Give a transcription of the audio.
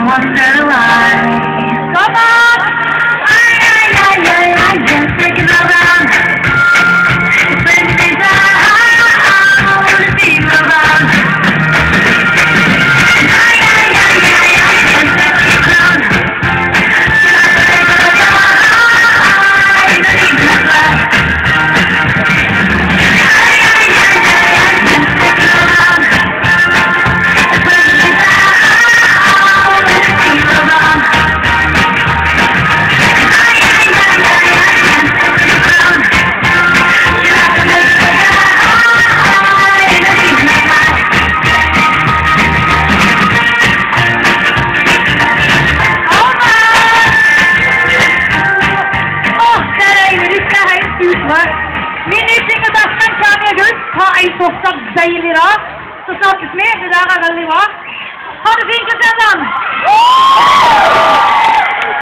wonder why. Come on! I just taking around. When they die, the people around. Ei fortsatt deilig da. Så snakkes vi. Det der veldig bra. Ha det fint, sammen!